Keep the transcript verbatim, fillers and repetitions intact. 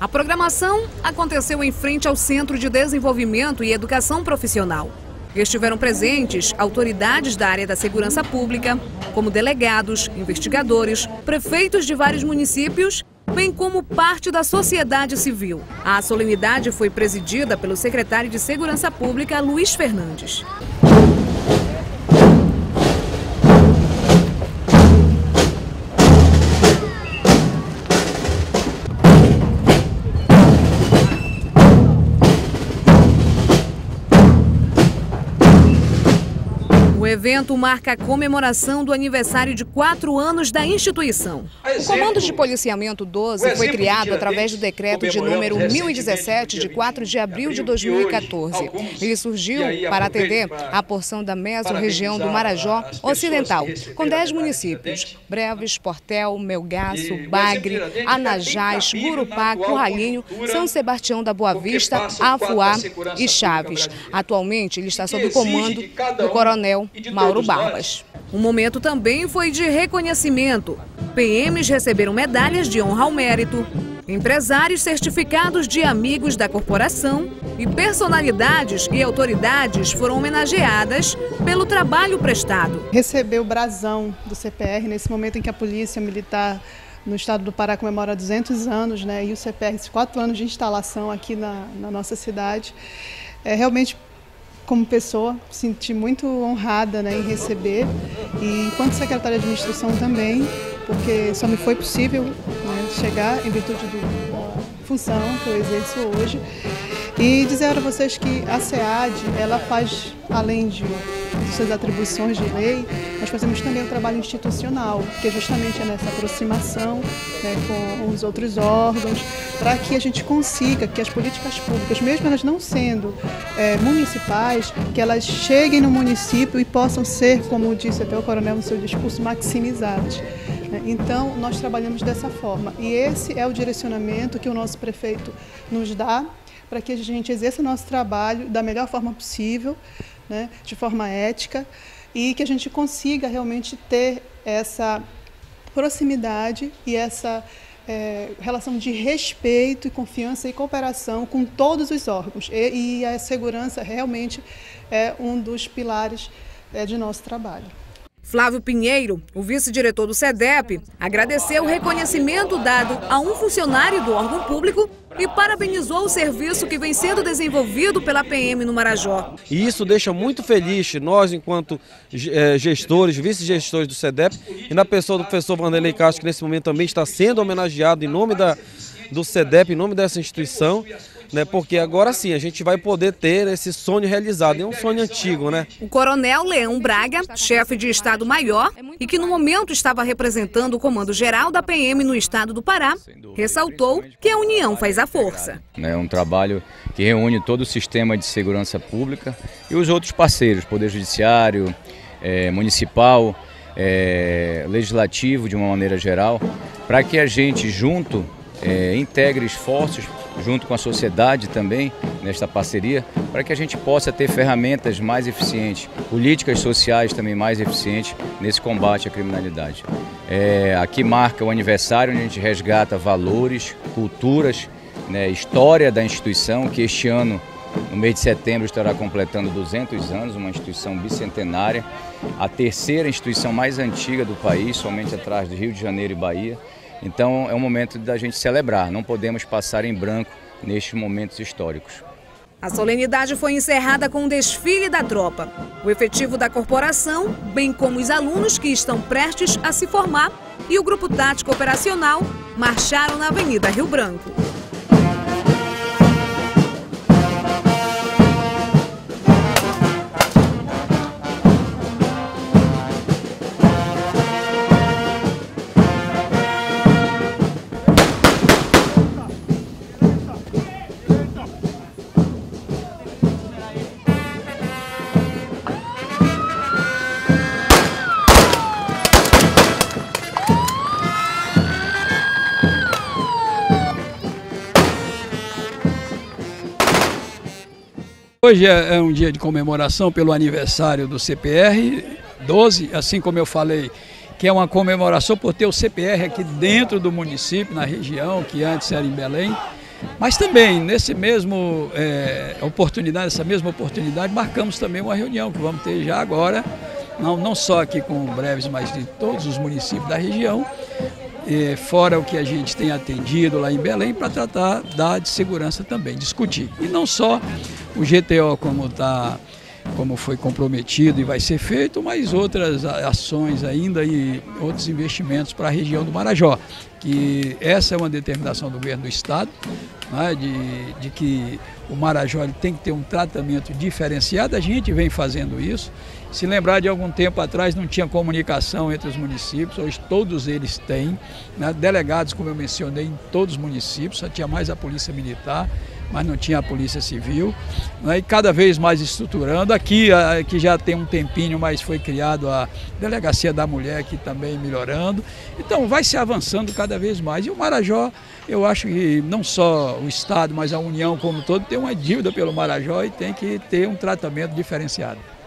A programação aconteceu em frente ao Centro de Desenvolvimento e Educação Profissional. Estiveram presentes autoridades da área da segurança pública, como delegados, investigadores, prefeitos de vários municípios, bem como parte da sociedade civil. A solenidade foi presidida pelo secretário de Segurança Pública, Luiz Fernandes. O evento marca a comemoração do aniversário de quatro anos da instituição. O Comando de Policiamento doze foi criado através do decreto de número mil e dezessete, de quatro de abril de dois mil e quatorze. Ele surgiu para atender a porção da mesorregião do Marajó Ocidental, com dez municípios: Breves, Portel, Melgaço, Bagre, Anajás, Gurupá, Curralinho, São Sebastião da Boa Vista, Afuá e Chaves. Atualmente, ele está sob o comando do coronel Mauro Barbas. O momento também foi de reconhecimento. P Ms receberam medalhas de honra ao mérito, empresários certificados de amigos da corporação e personalidades e autoridades foram homenageadas pelo trabalho prestado. Recebeu o brasão do C P R nesse momento em que a Polícia Militar no estado do Pará comemora duzentos anos, né, e o C P R, quatro anos de instalação aqui na, na nossa cidade. É realmente, como pessoa, senti muito honrada, né, em receber, e enquanto secretária de administração também, porque só me foi possível, né, chegar em virtude da função que eu exerço hoje. E dizer a vocês que a SEAD, ela faz, além de, de suas atribuições de lei, nós fazemos também o trabalho institucional, que justamente é nessa aproximação, né, com os outros órgãos, para que a gente consiga que as políticas públicas, mesmo elas não sendo é, municipais, que elas cheguem no município e possam ser, como disse até o coronel no seu discurso, maximizadas. Então, nós trabalhamos dessa forma, e esse é o direcionamento que o nosso prefeito nos dá, para que a gente exerça o nosso trabalho da melhor forma possível, né, de forma ética, e que a gente consiga realmente ter essa proximidade e essa é, relação de respeito e confiança e cooperação com todos os órgãos. E, e a segurança realmente é um dos pilares é, de nosso trabalho. Flávio Pinheiro, o vice-diretor do SEDEP, agradeceu o reconhecimento dado a um funcionário do órgão público e parabenizou o serviço que vem sendo desenvolvido pela P M no Marajó. E isso deixa muito feliz nós, enquanto é, gestores, vice-gestores do SEDEP, e na pessoa do professor Vanderlei Castro, que nesse momento também está sendo homenageado em nome da, do SEDEP, em nome dessa instituição, né, porque agora sim a gente vai poder ter esse sonho realizado. É um sonho antigo, né? O coronel Leão Braga, chefe de Estado-Maior e que no momento estava representando o Comando Geral da P M no estado do Pará, ressaltou que a união faz a força. É um trabalho que reúne todo o sistema de segurança pública e os outros parceiros, Poder Judiciário, é, Municipal, é, Legislativo de uma maneira geral, para que a gente junto é, integre esforços junto com a sociedade também, nesta parceria, para que a gente possa ter ferramentas mais eficientes, políticas sociais também mais eficientes nesse combate à criminalidade. É, aqui marca o aniversário, onde a gente resgata valores, culturas, né, história da instituição, que este ano, no mês de setembro, estará completando duzentos anos, uma instituição bicentenária, a terceira instituição mais antiga do país, somente atrás do Rio de Janeiro e Bahia. Então é um momento da gente celebrar, não podemos passar em branco nestes momentos históricos. A solenidade foi encerrada com um desfile da tropa. O efetivo da corporação, bem como os alunos que estão prestes a se formar e o grupo tático operacional marcharam na Avenida Rio Branco. Hoje é um dia de comemoração pelo aniversário do C P R doze, assim como eu falei, que é uma comemoração por ter o C P R aqui dentro do município, na região, que antes era em Belém. Mas também, nesse mesmo é, oportunidade, essa mesma oportunidade, marcamos também uma reunião que vamos ter já agora, não, não só aqui com o Breves, mas de todos os municípios da região, é, fora o que a gente tem atendido lá em Belém, para tratar da de segurança também, discutir. E não só o G T O como está... como foi comprometido e vai ser feito, mas outras ações ainda e outros investimentos para a região do Marajó, que essa é uma determinação do governo do estado, né, de, de que o Marajó ele tem que ter um tratamento diferenciado. A gente vem fazendo isso. Se lembrar, de algum tempo atrás não tinha comunicação entre os municípios, hoje todos eles têm, né, delegados, como eu mencionei, em todos os municípios, só tinha mais a Polícia Militar, mas não tinha a Polícia Civil, né, e cada vez mais estruturando. Aqui, que já tem um tempinho, mas foi criado a Delegacia da Mulher, aqui também melhorando. Então vai se avançando cada vez mais. E o Marajó, eu acho que não só o Estado, mas a União como um todo tem uma dívida pelo Marajó e tem que ter um tratamento diferenciado.